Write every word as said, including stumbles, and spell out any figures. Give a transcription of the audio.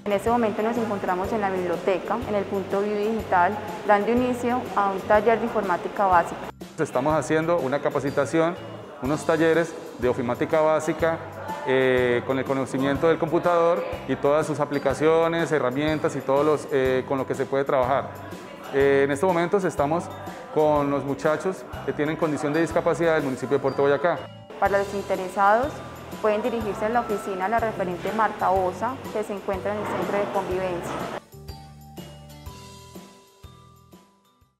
En este momento nos encontramos en la biblioteca, en el punto Vivo Digital, dando inicio a un taller de informática básica. Estamos haciendo una capacitación, unos talleres de ofimática básica eh, con el conocimiento del computador y todas sus aplicaciones, herramientas y todo los, eh, con lo que se puede trabajar. Eh, en estos momentos estamos con los muchachos que tienen condición de discapacidad del municipio de Puerto Boyacá. Para los interesados, pueden dirigirse a la oficina de la referente Marta Osa, que se encuentra en el Centro de Convivencia.